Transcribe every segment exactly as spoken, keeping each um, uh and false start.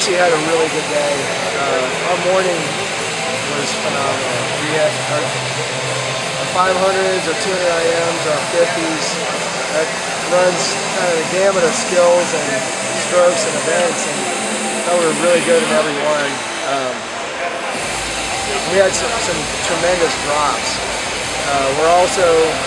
actually had a really good day. Uh, our morning was phenomenal. We had our, our five hundreds, our two hundred I Ms, our fifties. That runs kind of the gamut of skills and strokes and events, and I thought we were really good in every one. Um, we had some, some tremendous drops. Uh, we're also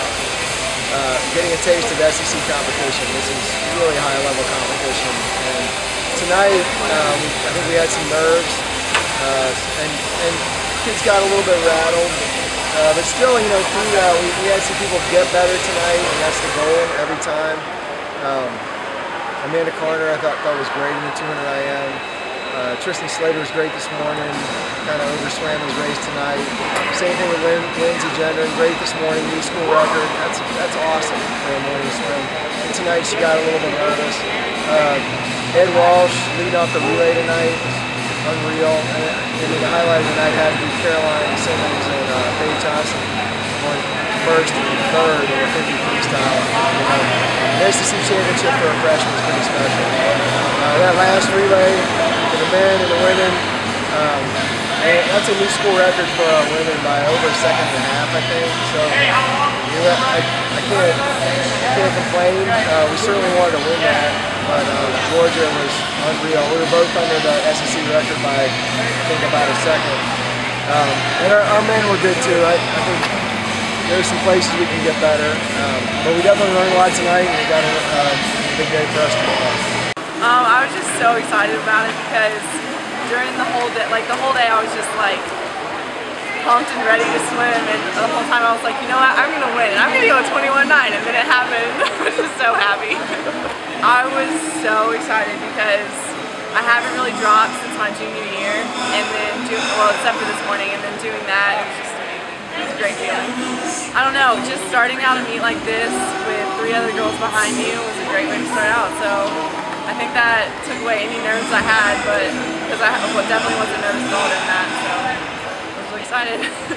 uh, getting a taste of S E C competition. This is really high-level competition. And tonight, um, I think we had some nerves, uh, and, and kids got a little bit rattled. Uh, but still, you know, through that, we, we had some people get better tonight, and that's the goal every time. Um, Amanda Carter, I thought, thought was great in the two hundred I M. Uh, Tristan Slater was great this morning, kind of overswam his race tonight. Same thing with Lin Lindsay Gendron, great this morning, new school record. That's that's awesome for a morning swim. And tonight she got a little bit nervous. Uh, Ed Walsh leading off the relay tonight, unreal. And, and the highlight of the night had to be Caroline Simmons and uh, Faye Johnson going first and third in the fifty freestyle. You know, the S E C championship for a freshman is pretty special. Uh, that last relay for the men and the women, um, and that's a new school record for our women by over a second and a half, I think. So you know, I, I can't I can't complain. Uh, we certainly wanted to win that, but uh, Georgia was unreal. We were both under the S E C record by I think about a second, um, and our, our men were good too. I, I think there's some places we can get better, um, but we definitely learned a lot tonight, and we got a, uh, a big day for us tomorrow. Um, I was just so excited about it because during the whole day, like the whole day, I was just like pumped and ready to swim, and the whole time I was like, you know what, I'm gonna win, I'm gonna go twenty-one nine, and then it happened. I was just so happy. I was so excited because I haven't really dropped since my junior year, and then do, well, except for this morning, and then doing that, it was just amazing. It was a great feeling. I don't know, just starting out a meet like this with three other girls behind you was a great way to start out. So I think that took away any nerves I had, but because I well, definitely wasn't nervous at all during that, so I was really excited.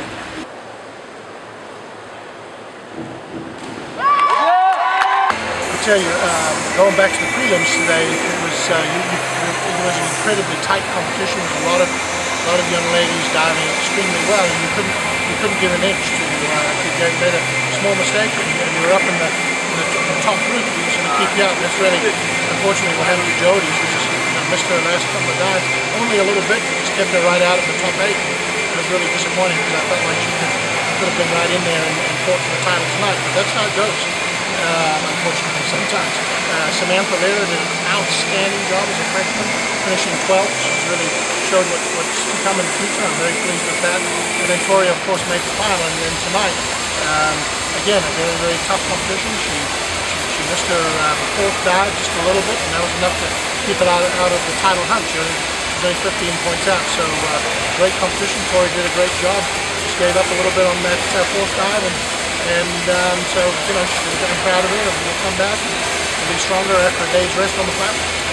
I tell you, um, going back to the prelims today, it was uh, you, you, it was an incredibly tight competition. There was a lot of a lot of young ladies diving extremely well, and you couldn't you couldn't give an inch to uh, to get made a small mistake, and, and you were up in the, in the, the top group. We was going to keep you out. And that's really unfortunately what happened to Jody. She just you know, missed her last couple of dives, only a little bit. Just kept her right out of the top eight. It was really disappointing because I felt like she could, could have been right in there and, and fought for the title tonight. But that's how it goes. Uh, unfortunately, sometimes. Uh, Samantha Lehrer did an outstanding job as a freshman, finishing twelfth. She's really showed what, what's to come in the future. I'm very pleased with that. And then Tori, of course, made the final. And then tonight, um, again, a very, very tough competition. She she, she missed her uh, fourth dive just a little bit, and that was enough to keep it out, out of the title hunt. She only, she was only fifteen points out. So uh, great competition. Tori did a great job. Just gave up a little bit on that uh, fourth dive. And, And um, so, you know, I'm proud of her, and we'll come back and be stronger after a day's rest on the platform.